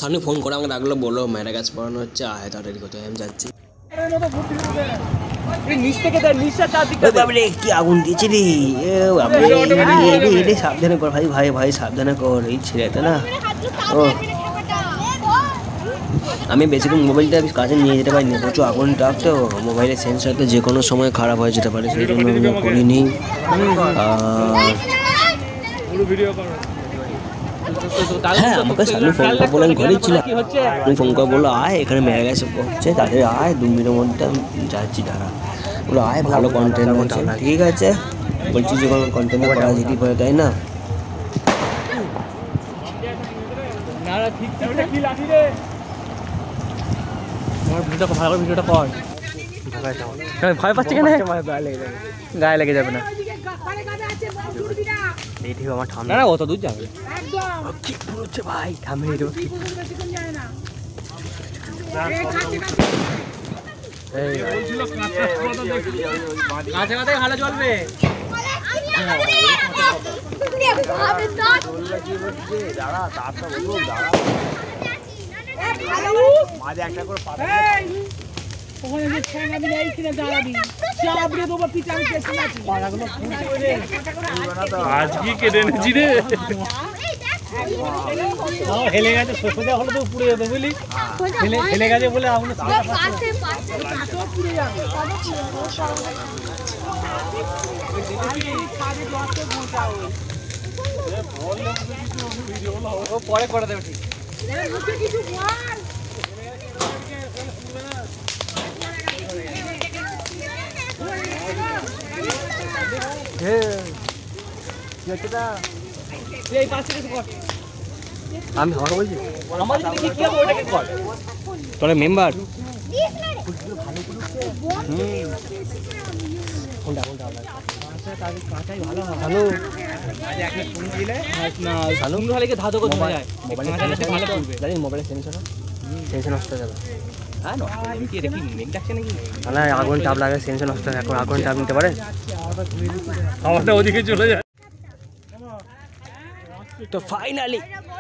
সামনে ফোন করে আমাকে ডাকলো, বললো মেয়েরা গাছ পড়ানো হচ্ছে, আয় তাড়াতাড়ি কোথায় আমি যাচ্ছি। কি আগুন দিয়েছে রে, সাবধানে কর ভাই, ভাই ভাই সাবধানে কর, এই ছেলেটা না। ও আমি বেশিক্ষণ মোবাইলটা কাছে নিয়ে যেতে পারিনি, প্রচুর আগুন তাপ তো, মোবাইলের সেন্সর তো যে কোনো সময় খারাপ হয়ে যেতে পারে, সেই জন্য আমি করিনি। হ্যাঁ আমাকে সামনে ফোন করে বলে আমি ঘরেই ছিলাম, আমি ফোন করে বললো আয় এখানে মেরে গেছে হচ্ছে, তাদের আয় 2 মিনিটের মধ্যে আমি যাচ্ছি, ধারা বললো আয় ভালো কন্টেন্ট হচ্ছে, ঠিক আছে বলছি যে কোনো কন্টেন্ট করা যেতেই পারে তাই না। ভিডিওটা কর, ভয় পাচ্ছি কেন, গায়ে লেগে যাবে না, আমার ঠান্ডা না, অত দূর যাবে কি হচ্ছে ভাই, থামে ভালো চলবে। আজকে কেটে এনেছি রে, হেলে গেছে, সোজা হলে তো পুড়ে যেত বুঝলি, হেলে গেছে বলে আমরা পরে করে দেবে ঠিক। আমি ভালো বলছি, তোরা মেম্বার মোবাইলের সেন্সর নষ্ট হয়ে যাবে, আগুন চাপ লাগে, সেন্সর নষ্ট হয়, এখন আগুন চাপ নিতে পারে, খাবারটা ওদিকে চলে যায়। তো ফাইনালি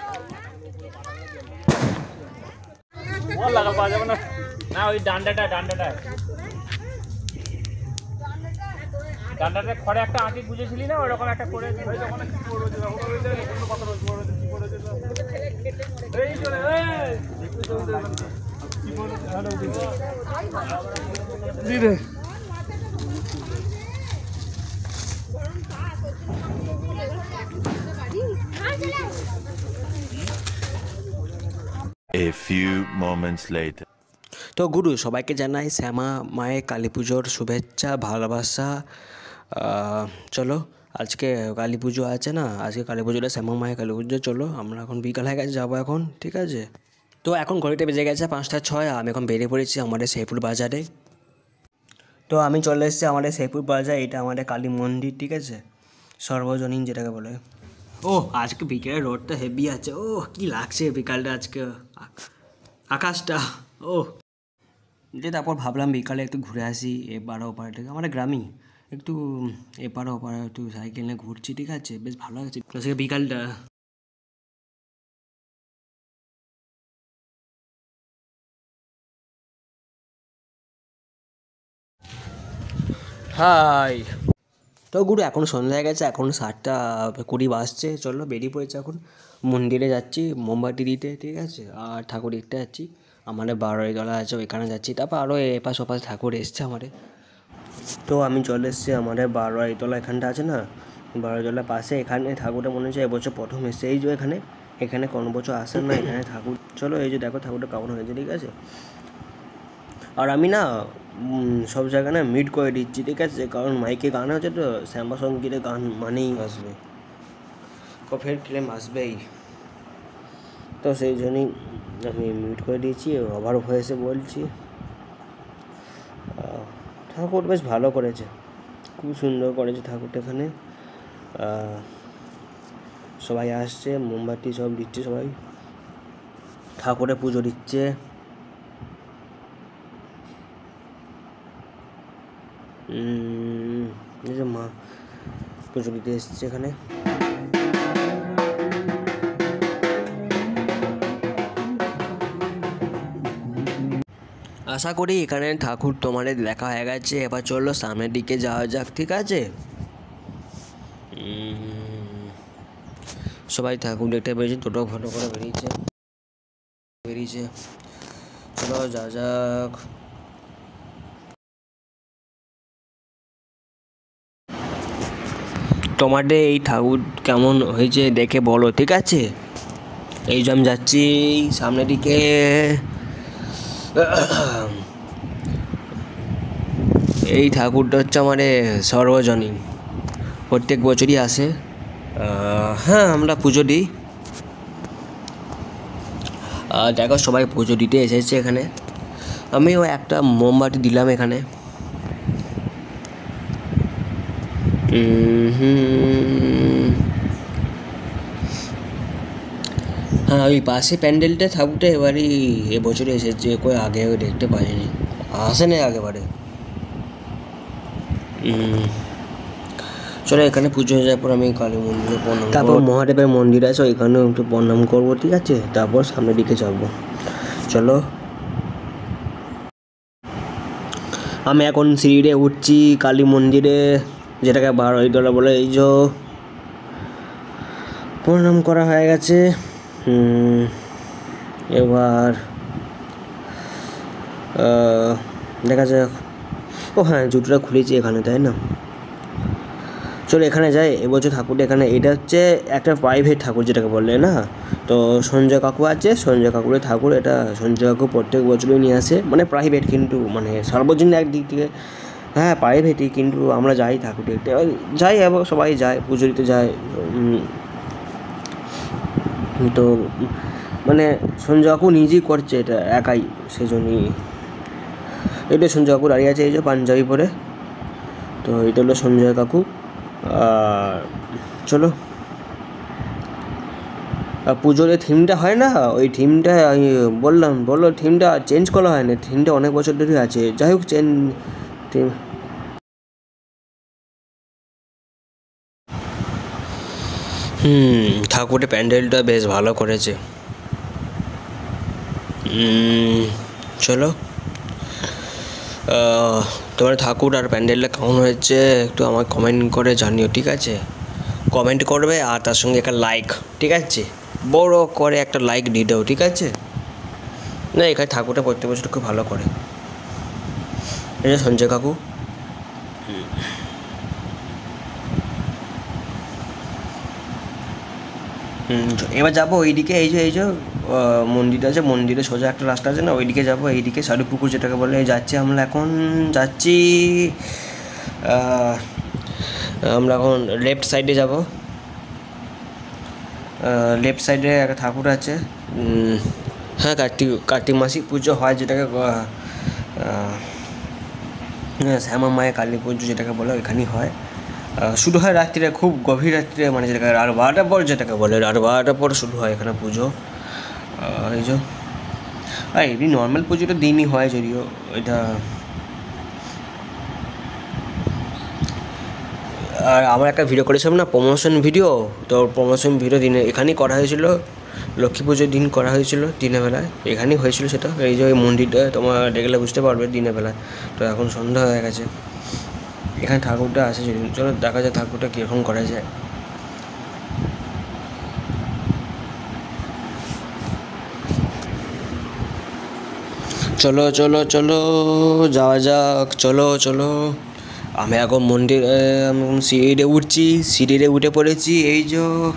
না ওই ডান্ডাটা খড়ে একটা আঁটি বুঝেছিলি না, ওরকম একটা করে A few moments later. তো গুরু সবাইকে জানাই শ্যামা মায়ের কালী পুজোর শুভেচ্ছা ভালোবাসা। চলো আজকে কালী পুজো আছে না, আজকে কালী পুজোটা শ্যামা মায়ের কালী পুজো, চলো আমরা এখন বিকাল হয়ে গেছে যাবো এখন, ঠিক আছে। তো এখন ঘড়িতে বেজে গেছে 5:06, আমি এখন বেরিয়ে পড়েছি আমাদের শেরপুর বাজারে। তো আমি চলে এসেছি আমাদের শেরপুর বাজার, এটা আমাদের কালী মন্দির, ঠিক আছে, সর্বজনীন যেটাকে বলে। ও আজকে বিকেলে রোডটা হেভি আছে, ও কি লাগছে বিকালটা আজকে আকাশটা, ও যে তারপর ভাবলাম বিকালে একটু ঘুরে আসি এপারে ওপারে থেকে, আমাদের গ্রামই একটু এপারে ওপারে একটু সাইকেল নিয়ে ঘুরছি, ঠিক আছে, বেশ ভালো লাগছে আজকে বিকালটা। হাই তো গুরু এখন সন্ধ্যা হয়ে গেছে, এখন 7:20 বাজছে, চলো বেরিয়ে পড়েছে, এখন মন্দিরে যাচ্ছি মোমবাতি দিতে, ঠিক আছে, আর ঠাকুর দেখতে যাচ্ছি, আমাদের বারোয়ারিতলা আছে ওইখানে যাচ্ছি, তারপর আরও এপাশ ওপাশ ঠাকুর এসছে আমাদের। তো আমি চলে এসেছি আমাদের বারোয়ারিতলা, এখানটা আছে না বারোয়ারিতলার পাশে, এখানে ঠাকুরটা মনে হচ্ছে এবছর প্রথম এসছে, এই যে এখানে কোনো বছর আসেন না এখানে ঠাকুর, চলো এই যে দেখো ঠাকুরটা কেমন হয়েছে, ঠিক আছে। আর আমি না সব জায়গায় না মিট করে দিচ্ছি, ঠিক আছে, কারণ মাইকে গান হচ্ছে তো, শ্যামা সঙ্গীতের গান মানেই আসবে, কফের ক্লেম আসবেই, তো সেই জন্যই আমি মিউট করে দিয়েছি, ওভার ভয়েসে বলছি। ঠাকুর বেশ ভালো করেছে, খুব সুন্দর করেছে ঠাকুরটা, এখানে সবাই আসছে, মোমবাতি সব দিচ্ছে, সবাই ঠাকুরের পুজো দিচ্ছে। এই যে মা পুজো দিতে এসছে এখানে। আশা করি এখানে ঠাকুর তোমাদের দেখা হয়ে গেছে। এবার চলো সামনের দিকে যাওয়া যাক, ঠিক আছে? সবাই ঠাকুর দেখতে পেয়েছে, টোটো ফটো করে বেরিয়েছে। চলো যা যাক। তোমাদের এই ঠাকুর কেমন হয়েছে দেখে বলো, ঠিক আছে? এই যে আমি যাচ্ছি সামনের দিকে। এই ঠাকুরটা হচ্ছে আমাদের সর্বজনীন, প্রত্যেক বছরই আসে। হ্যাঁ, আমরা পুজো দিই। দেখো সবাই পুজো দিতে এসেছে এখানে। আমিও একটা মোমবাতি দিলাম এখানে। হ্যাঁ, ওই পাশে প্যান্ডেলটা ঠাকুরটা এবারই এবছরে এসেছে, কই আগে দেখতে পাইনি, আসে না আগেবারে। চলো এখানে পুজো হয়ে যাওয়ার পর আমি কালী মন্দিরে প্রণাম, তারপর মহাদেবের মন্দির আছে ওইখানেও একটু প্রণাম করবো, ঠিক আছে? তারপর সামনের দিকে যাবো। চলো, আমি এখন সিঁড়িতে উঠছি কালী মন্দিরে, যেটাকে 12 তলা বলে। এই যে প্রণাম করা হয়ে গেছে। এবার দেখা যাক। ও হ্যাঁ, জুতোটা খুলেছি এখানে, তাই না? চলো এখানে যাই। এবছর ঠাকুরটা এখানে, এটা হচ্ছে একটা প্রাইভেট ঠাকুর যেটাকে বললে না। তো সঞ্জয় কাকু আছে, সঞ্জয় কাকুরের ঠাকুর এটা। সঞ্জয় কাকু প্রত্যেক বছরই নিয়ে আসে, মানে প্রাইভেট, কিন্তু মানে সর্বজনীন একদিক থেকে। হ্যাঁ প্রাইভেটই, কিন্তু আমরা যাই ঠাকুর দেখতে, যাই এবং সবাই যায়, পুজো দিতে যায়। তো মানে সঞ্জয় কাকু নিজেই করছে এটা একাই, সেই জন্যই এটা সঞ্জয় কাকু দাঁড়িয়ে আছে এই যে পাঞ্জাবি পরে। তো এটা হলো সঞ্জয় কাকু। আর চলো, পুজোর যে থিমটা হয় না, ওই থিমটা আমি বললো থিমটা চেঞ্জ করা হয় না, থিমটা অনেক বছর ধরে আছে। যাই হোক থিম ঠাকুরের প্যান্ডেলটা বেশ ভালো করেছে। চলো, তোমার ঠাকুর আর প্যান্ডেলটা কেমন হয়েছে একটু আমার কমেন্ট করে জানিও, ঠিক আছে? কমেন্ট করবে আর তার সঙ্গে একটা লাইক, ঠিক আছে? বড় করে একটা লাইক দিয়ে দাও, ঠিক আছে? না, এখানে ঠাকুরটা প্রত্যেক বছর খুব ভালো করে। এই যে সঞ্জয় কাকু। এবার যাবো ওইদিকে। এই যে মন্দিরটা আছে, মন্দিরে সোজা একটা রাস্তা আছে না, ওইদিকে যাবো। এইদিকে পুকুর যেটাকে বলে যাচ্ছি আমরা এখন। যাচ্ছি আমরা এখন লেফট সাইডে যাব। লেফট সাইডে একটা ঠাকুর আছে। হ্যাঁ, কার্তিক মাসিক পুজো হয়, যেটাকে শ্যামা মায়ের কালী পুজো যেটাকে বলে, ওইখানেই হয়। শুরু হয় রাত্রিরে, খুব গভীর রাত্রিরে, মানে যেটাকে রাত 12টার পর, যেটাকে বলে রাত 12টার পর শুরু হয় এখানে পুজো। এই যে এমনি নর্মাল পুজোটা দিনই হয়, যদিও ওইটা। আর আমার একটা ভিডিও করেছিলাম না, প্রমোশন ভিডিও, তো প্রমোশন ভিডিও দিনে এখানেই করা হয়েছিল। লক্ষ্মী পুজোর দিন করা হয়েছিল, দিনের বেলায় এখানেই হয়েছিল সেটা। এই যে ওই মন্দিরটা তোমার দেখলে বুঝতে পারবে দিনের বেলায়। তো এখন সন্ধ্যা হয়ে গেছে, এখানে ঠাকুরটা আসে যদি। চলো দেখা যায় ঠাকুরটা কীরকম করা যায়। চলো চলো চলো যাওয়া যাক। চলো আমি এখন সিঁড়িতে উঠছি, সিঁড়িতে উঠে পড়েছি। এই যে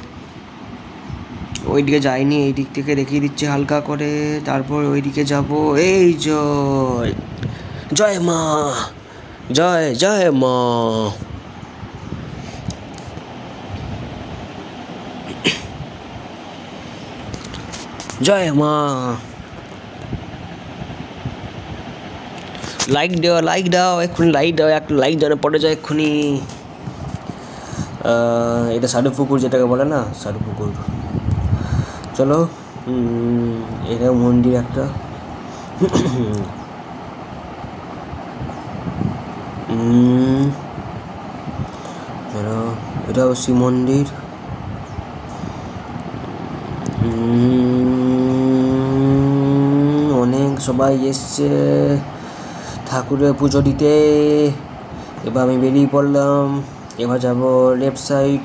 ওইদিকে যাইনি, এই দিক থেকে দেখিয়ে দিচ্ছি হালকা করে, তারপর ওইদিকে যাব। এই যে জয় মা, জয় মা। জয় মা। লাইক দাও এক্ষুনি, লাইক দাও, একটা লাইক যেন পড়ে যায় এক্ষুনি। এটা পুকুর যেটাকে বলে না, পুকুর। চলো, এটা মন্দির একটা। চলো, এটাও শিব মন্দির। অনেক সবাই এসছে ঠাকুরের পুজো দিতে। এবার আমি বেরিয়ে পড়লাম, এবার যাব লেফট সাইড।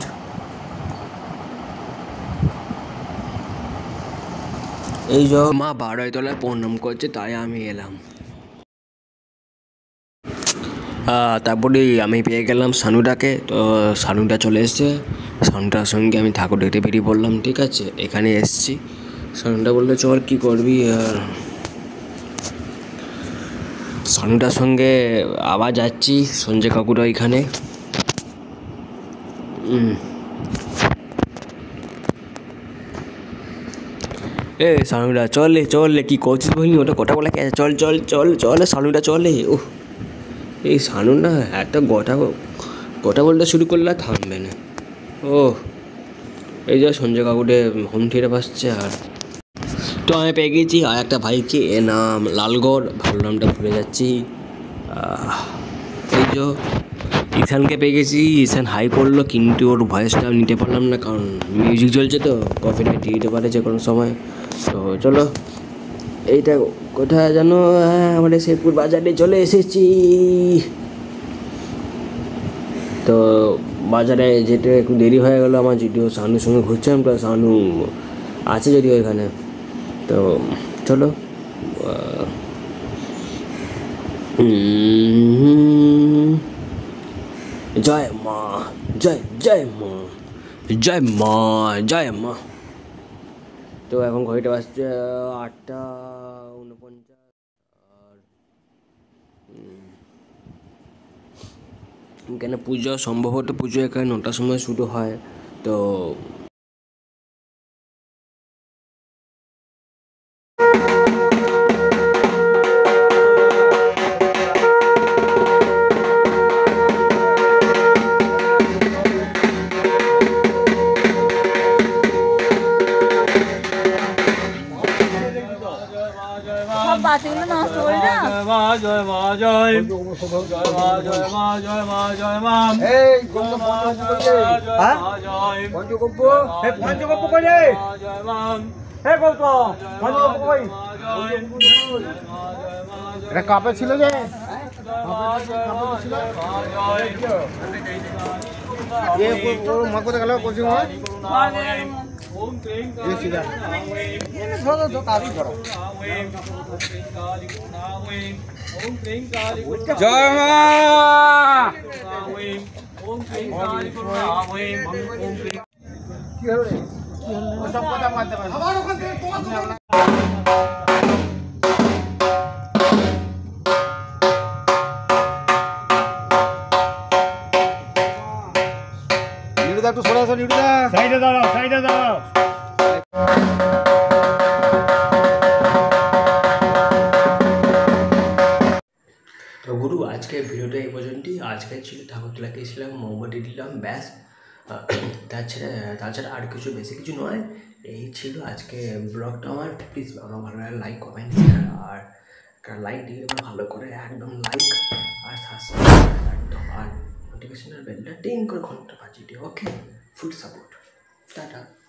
এই যে মা বারোই তলায় প্রণাম করছে, তাই আমি এলাম। তারপরে আমি পেয়ে গেলাম সানুটাকে। তো সানুটা চলে এসছে, সানুটার সঙ্গে আমি ঠাকুর দেখতে বেরিয়ে পড়লাম। ঠিক আছে, এখানে এসছি। সানুটা বললো চল কী করবি। সানুটার সঙ্গে আবার যাচ্ছি সঞ্জয় কাকুরা এখানে। সানুটা চলে চলে কী করছিস বলিনি, ওটা কথা বলে কে? চল চল চল চলে সানুটা চলে। ও এই সানু না একটা কথা বলতে শুরু করলে আর থামবে না। ও এই যে সঞ্জয় কাকুটে হোম থিয়েটার বাসছে। আর তো আমি পেয়ে গেছি আর একটা ভাইকে, এ নাম লালগড়, ভালো নামটা ভুলে যাচ্ছি। এই যে ঈশানকে পেয়ে গেছি। ঈশান হাই করলো, কিন্তু ওর ভয়েসটা নিতে পারলাম না, কারণ মিউজিক চলছে তো কপিরাইট দিয়ে দিতে পারে যে কোনো সময়। তো চলো, এইটা কোথায় যেন, আমাদের শেরপুর বাজারে চলে এসেছি। তো বাজারে যেতে একটু দেরি হয়ে গেলো আমার, যদিও সানুর সঙ্গে ঘুরছিলাম, তো সানু আছে যদিও এখানে। তো চলো, জয় মা, জয় জয় মা, জয় মা, জয় মা। তো এখন ঘড়িটা বাজছে 8:49। আর এখানে পুজো, সম্ভবত পুজো এখানে 9টার সময় শুরু হয়। তো বাচ্চাগুলো নষ্ট করে না। জয় মা জয় মা জয় জয় মা জয় মা জয় মা জয় মা। এই পঞ্চগব্য পঞ্চগব্য কইলে জয় মা। হে গৌতম পঞ্চগব্য কই? এটা কাপে ছিল যে মা কোথায় গেল? কোচিং জয় মা। কি হলো রে? সব কথা মানতে পারবে আমার ওখান থেকে তোমার নিরুদা একটু সরে আসো। নিরুদা সাইডে দাঁড়াও, সাইডে দাঁড়াও। তো গুরু, আজকের ভিডিওটা এই পর্যন্তই। আজকে ছিল ঠাকুর তোলা গেছিলাম, মোমবাতি দিলাম, ব্যাস। তাছাড়া আর কিছু বেশি কিছু নয়। এই ছিল আজকে ব্লগটা আমার। প্লিজ আমার ভালো লাগে লাইক, কমেন্ট, শেয়ার। আর লাইক দিয়ে ভালো করে একদম লাইক আর সাবস্ক্রাইব একদম, আর নোটিফিকেশনের বেলটা টিং করে ঘন্টা বাজিয়ে দিও। Okay, full support. টাটা।